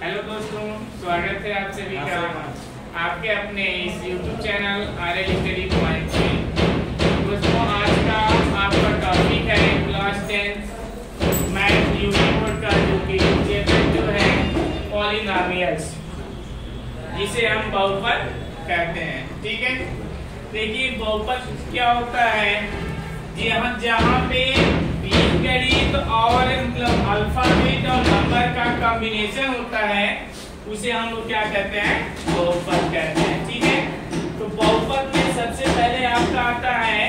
Hello दोस्तों, स्वागत है आप सभी का आपके अपने इस YouTube channel RL study point में। दोस्तों, आज का आपका टॉपिक है क्लास 10 मैथ यूनिट का जो कि चैप्टर जो है पॉलिनोमियल्स, जिसे हम बहुपद कहते हैं। ठीक है, देखिए बहुपद क्या होता है। जहाँ पे बीजगणित और मतलब अल्फाबेट और नंबर का कॉम्बिनेशन होता है उसे हम लोग क्या कहते हैं, बहुपद कहते हैं। ठीक है, तो बहुपद में सबसे पहले आपका आता है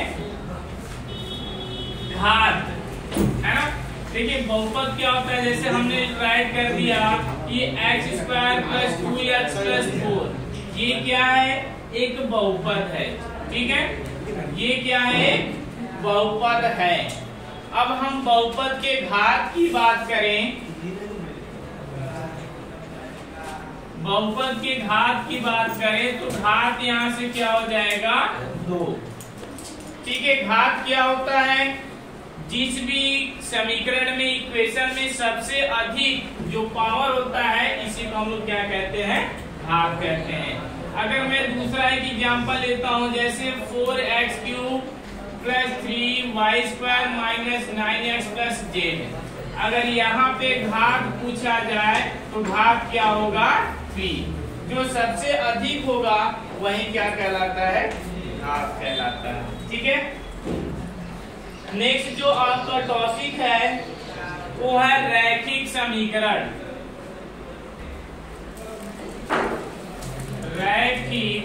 घात, है ना। देखिए बहुपद क्या होता है, जैसे हमने राइट कर दिया कि x² + 2x + 4, ये क्या है, एक बहुपद है। ठीक है, ये क्या है, बहुपद है। अब हम बहुपद के घात की बात करें, बहुपद के घात की बात करें तो घात यहां से क्या हो जाएगा, 2। ठीक है, घात क्या होता है, जिस भी समीकरण में इक्वेशन में सबसे अधिक जो पावर होता है इसी को हम लोग क्या कहते हैं, घात कहते हैं। अगर मैं दूसरा एक एग्जांपल लेता हूं, जैसे 4x³ + 3y² - 9x + z, अगर यहाँ पे घात पूछा जाए तो घात क्या होगा, 3। जो सबसे अधिक होगा वही क्या कहलाता है, घात कहलाता है। ठीक है, नेक्स्ट जो आपका टॉपिक है वो है रैखिक समीकरण। रैखिक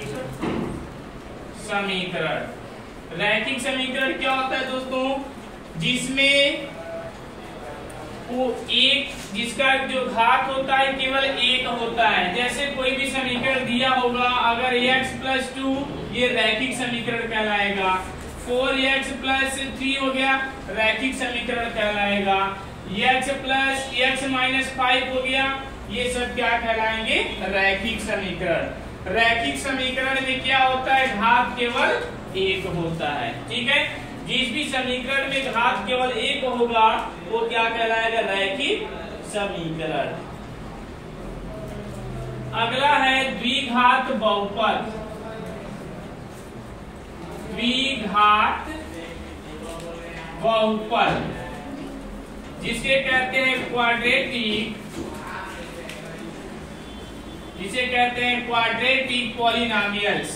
समीकरण, रैखिक समीकरण क्या होता है दोस्तों, जिसमें वो एक, जिसका जो घात होता है केवल एक होता है। जैसे कोई भी समीकरण दिया होगा, अगर x + 2 ये रैखिक समीकरण कहलाएगा, 4x + 3 हो गया रैखिक समीकरण कहलाएगा, x + x - 5 हो गया, ये सब क्या कहलाएंगे, रैखिक समीकरण। रैखिक समीकरण में क्या होता है, घात केवल एक होता है। ठीक है, जिस भी समीकरण में घात केवल एक होगा वो क्या कहलाएगा, रैखिक समीकरण। अगला है द्विघात बहुपद। द्विघात बहुपद जिसे कहते हैं क्वाड्रेटिक, जिसे कहते हैं क्वाड्रेटिक पॉलिनोमियल्स।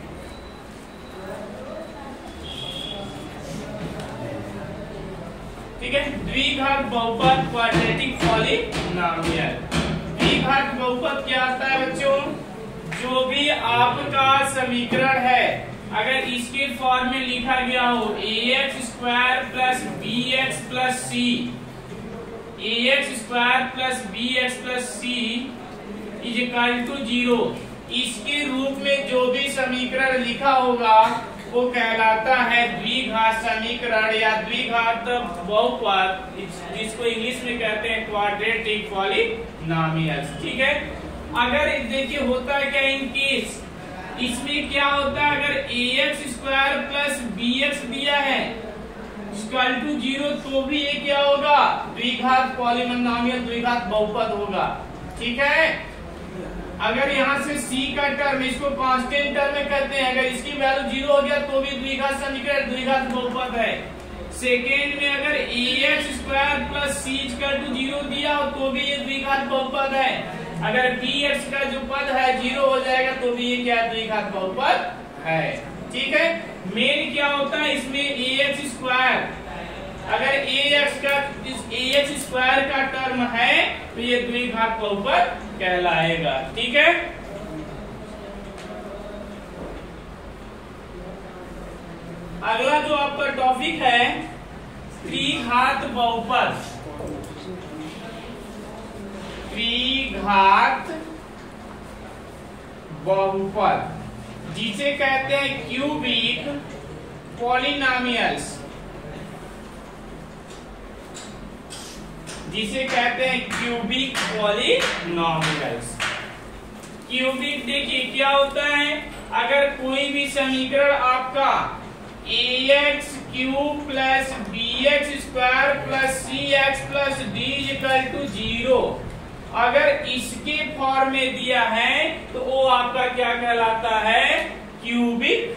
ठीक है, द्विघात बहुपद क्वाड्रेटिक पॉलिनोमियल। द्विघात बहुपद क्या आता है बच्चों, जो भी आपका समीकरण है अगर इसके फॉर्म में लिखा गया हो ax² + bx + c, ax² + bx + c = 0, इसके रूप में जो भी समीकरण लिखा होगा वो कहलाता है द्विघात समीकरण या द्विघात बहुपद, जिसको इंग्लिश में कहते हैं क्वाड्रेटिक पॉलिनोमियल्स। ठीक है, अगर देखिए होता है क्या, इन केस इसमें क्या होता है, अगर ax² + bx दिया है = 0 तो भी ये क्या होगा, द्विघात पॉलिनोमियल, द्विघात बहुपद होगा। ठीक है, अगर यहाँ से c का टर्म, इसको कांस्टेंट टर्म में कहते हैं, अगर इसकी वैल्यू 0 हो गया तो भी द्विघात समीकरण, द्विघात बहुपद है। सेकेंड में अगर ax² + c = 0 दिया हो तो भी ये द्विघात बहुपद है। अगर bx का जो पद है 0 हो जाएगा तो भी ये क्या, द्विघात बहुपद है। ठीक है, मेन क्या होता है इसमें, ax², अगर ax² का टर्म है तो ये द्विघात बहुपद कहलाएगा। ठीक है, अगला जो आपका टॉपिक है त्रिघात बहुपद। त्रिघात बहुपद जिसे कहते हैं क्यूबिक पॉलिनोमियल्स, जिसे कहते हैं क्यूबिक पॉलिनोमियल्स। क्यूबिक देखिए क्या होता है, अगर कोई भी समीकरण आपका ax³ + bx² + cx + d = 0, अगर इसके फॉर्म में दिया है तो वो आपका क्या कहलाता है, क्यूबिक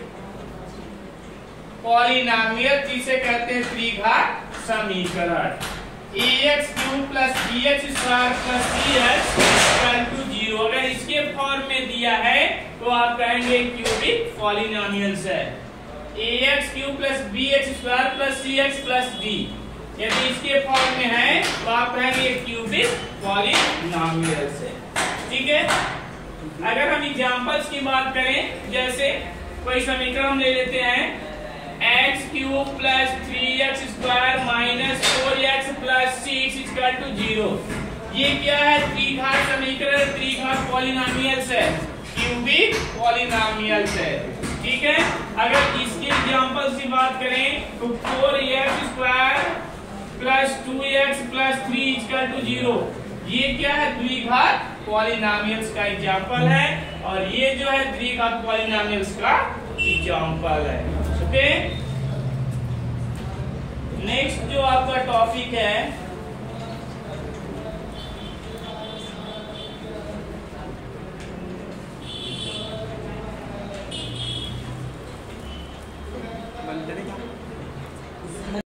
पॉलिनॉमियल, जिसे कहते हैं त्रिघात समीकरण। ax cube plus bx square plus cx equal to 0 अगर इसके फॉर्म में दिया है तो आप कहेंगे क्यूबिक पॉलिनॉमियल्स है। ax cube plus bx square plus cx plus d यदि इसके फॉर्म में है तो आप कहेंगे क्यूबिक पॉलिनॉमियल्स है। ठीक है, अगर हम एग्जांपल्स की बात करें, जैसे कोई समीकरण हम ले लेते हैं x cube plus 3x square minus 4x plus 6 equal to 0। ये क्या है, त्रिघात समीकरण, त्रिघात पॉलिनॉमियल्स है, क्यूबिक पॉलिनॉमियल्स है। ठीक है, अगर इसके एग्जांपल की बात करें तो 4x square plus 2x plus 3 equal to 0। ये क्या है, द्विघात पॉलिनॉमियल्स का एग्जांपल है, और ये जो है द्विघात पॉलिनॉमियल्स का एग्जांपल है। ओके, नेक्स्ट जो आपका टॉपिक है